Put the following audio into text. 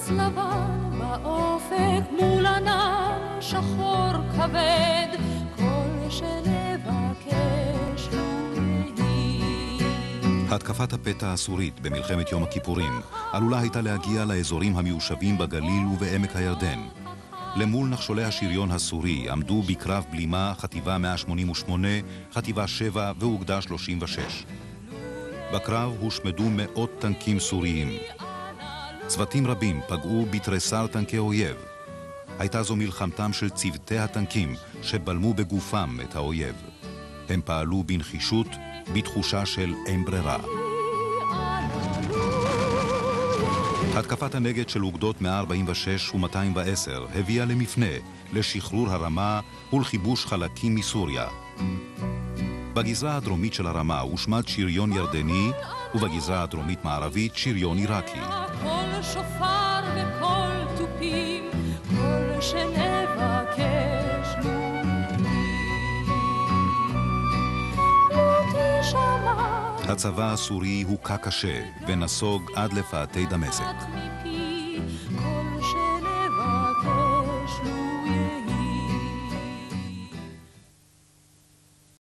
פנס לבן באופק מול ענן שחור כבד, כל שנבקש לו יהי. התקפת הפתע הסורית במלחמת יום הכיפורים עלולה הייתה להגיע לאזורים המיושבים בגליל ובעמק הירדן. למול נחשולי השריון הסורי עמדו בקרב בלימה חטיבה 188, חטיבה 7 ואוגדה 36. בקרב הושמדו מאות טנקים סוריים. צוותים רבים פגעו בתריסר טנקי אויב. הייתה זו מלחמתם של צוותי הטנקים שבלמו בגופם את האויב. הם פעלו בנחישות, בתחושה של אין ברירה. התקפת הנגד של אוגדות 146 ו-210 הביאה למפנה, לשחרור הרמה ולחיבוש חלקים מסוריה. בגזרה הדרומית של הרמה הושמד שריון ירדני, ובגזרה הדרומית מערבית שריון עיראקי. כל שופר וכל תופים, כל שנבקש לו תשמע. הצבא הסורי הוכה קשה ונסוג עד לפאתי דמשק.